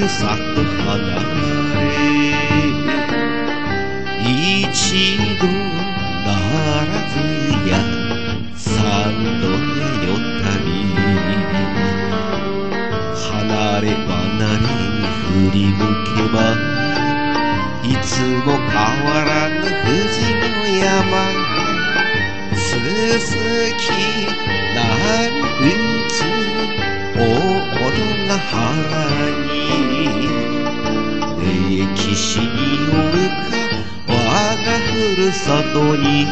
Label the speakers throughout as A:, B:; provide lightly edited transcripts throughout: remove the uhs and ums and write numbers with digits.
A: さと離れ一度ならずや三度よったり離れ離れに振り向けばいつも変わらぬ富士の山すすき波打つ大野が原に歴史によるか我がふるさとに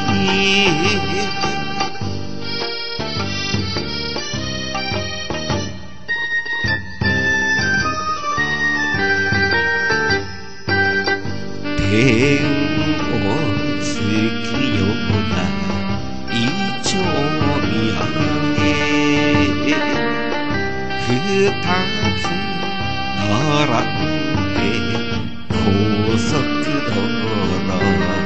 A: 天を突くようなイチョウ見上げ二つ並んで高速道路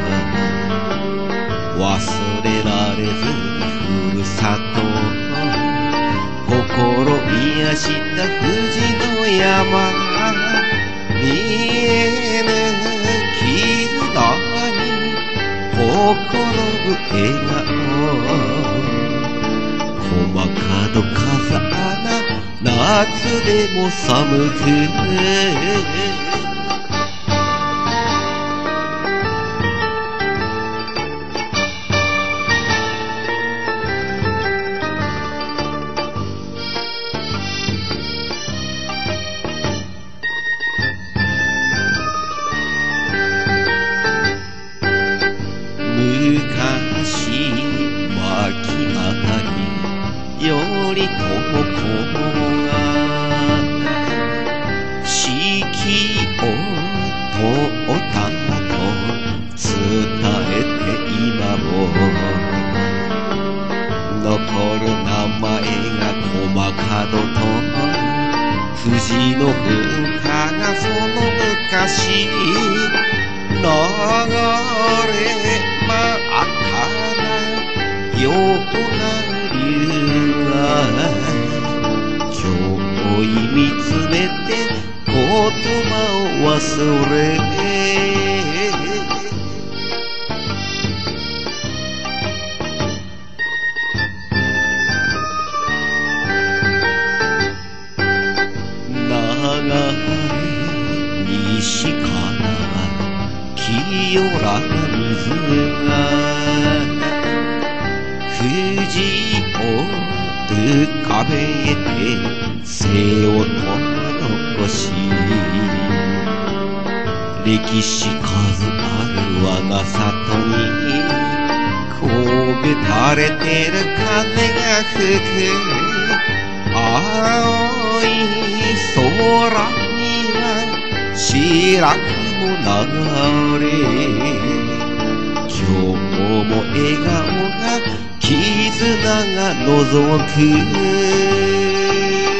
A: 忘れられずふるさと心癒した富士の山見えぬ絆にほころぶ笑顔小角風穴夏でも寒く昔牧あたりよりともこが四季をとおたと伝えて今も残る名前が小角と富士の噴火がその昔流れまあかなような竜が今日見つめて言葉を忘れ流れ西から清らか水が富士を浮かべて背を残し歴史数ある我が里にこび垂れてる風が吹く青い空には白く流れ今日も笑顔が絆が覗く